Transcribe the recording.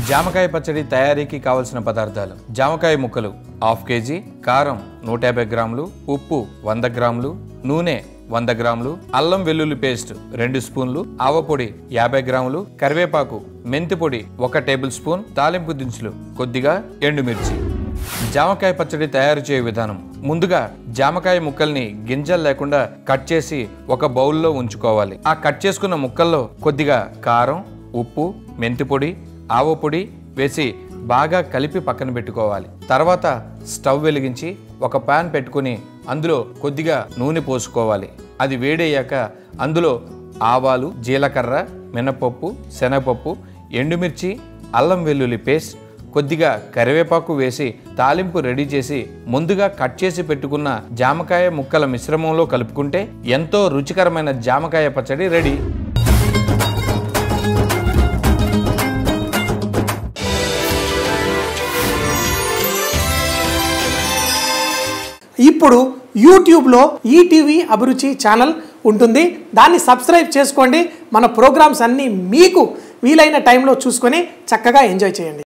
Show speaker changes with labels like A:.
A: జామకాయ పచ్చడి తయారీకి కావలసిన పదార్థాలు: జామకాయ ముక్కలు 1/2 kg, కారం 150 గ్రాములు, ఉప్పు 100 గ్రాములు, నూనె 100 గ్రాములు, అల్లం వెల్లుల్లి పేస్ట్ 2 స్పూన్లు, ఆవపొడి 50 గ్రాములు, కరివేపాకు, మెంతి పొడి 1 టేబుల్ స్పూన్, తాలింపు దినుసులు కొద్దిగా, ఎండుమిర్చి. జామకాయ పచ్చడి తయారు చేయే విధానం: ముందుగా జామకాయ ముక్కల్ని గింజలు లేకుండా కట్ చేసి ఒక బౌల్లో ఉంచుకోవాలి. ఆ కట్ చేసుకున్న ముక్కల్లో కొద్దిగా కారం, ఉప్పు, మెంతి పొడి, ఆవపొడి వేసి బాగా కలిపి పక్కన పెట్టుకోవాలి. తర్వాత స్టవ్ వెలిగించి ఒక పాన్ పెట్టుకుని అందులో కొద్దిగా నూనె పోసుకోవాలి. అది వేడయ్యాక అందులో ఆవాలు, జీలకర్ర, మినపప్పు, శనగపప్పు, ఎండుమిర్చి, అల్లం వెల్లుల్లి పేస్ట్, కొద్దిగా కరివేపాకు వేసి తాలింపు రెడీ చేసి ముందుగా కట్ చేసి పెట్టుకున్న జామకాయ ముక్కల మిశ్రమంలో కలుపుకుంటే ఎంతో రుచికరమైన జామకాయ పచ్చడి రెడీ.
B: ఇప్పుడు యూట్యూబ్లో ఈటీవీ అభిరుచి ఛానల్ ఉంటుంది. దాన్ని సబ్స్క్రైబ్ చేసుకోండి. మన ప్రోగ్రామ్స్ అన్నీ మీకు వీలైన టైంలో చూసుకొని చక్కగా ఎంజాయ్ చేయండి.